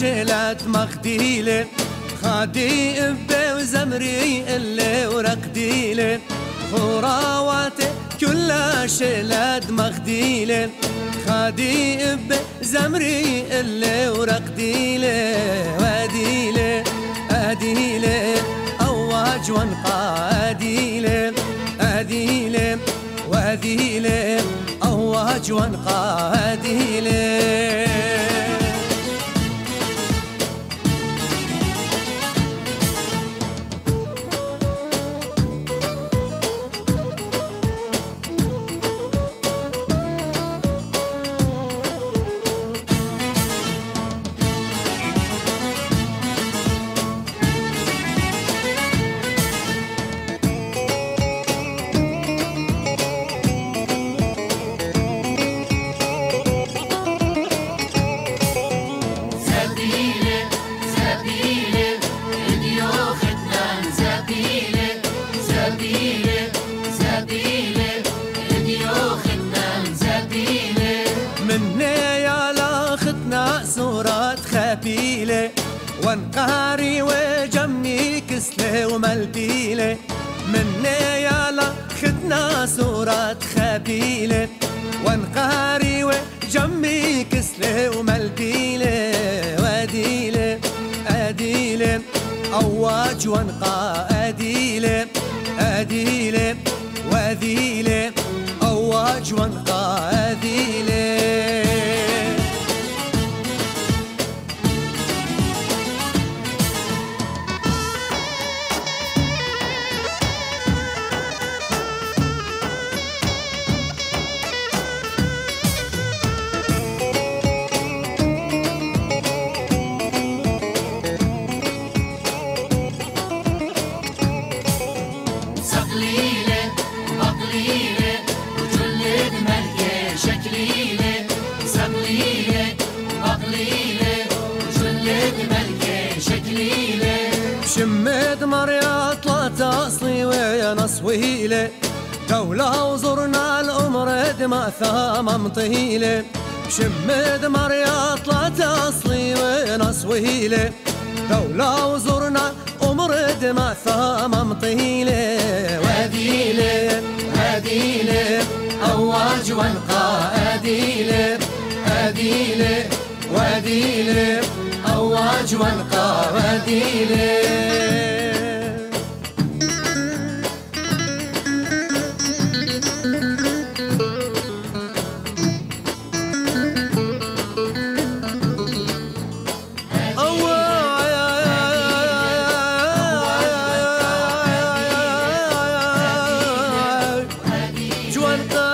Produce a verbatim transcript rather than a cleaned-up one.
شلت مخديلة خادي إبه وزمري اللي ورقديلة خراواتي كلها شلت مخديلة خادي إبه زمري اللي ورقديلة واديلة أديلة أواج وانقى أديلة أديلة وأديلة أواج وانقى أديلة خبيلة وانقهري وجمي كسلة وملبيلة مني يالا خدنا صورات خبيلة وانقهري وجمي كسلة وملبيلة واديلة أديلة أواج وانقى أديلة أديلة وأذيلة أواج وانقى أذيلة شميت مريا طلعت أصلي ويا نصويلة دولة وزرنا الأمر دماء ثامم طهيلة شميت مريا طلعت أصلي ويا نصويلة دولة وزرنا أمر دماء ثامم طهيلة وأديلة أديلة أواج وانقى أديلة أديلة وأديلة أواج وانقى أديلة جوانقى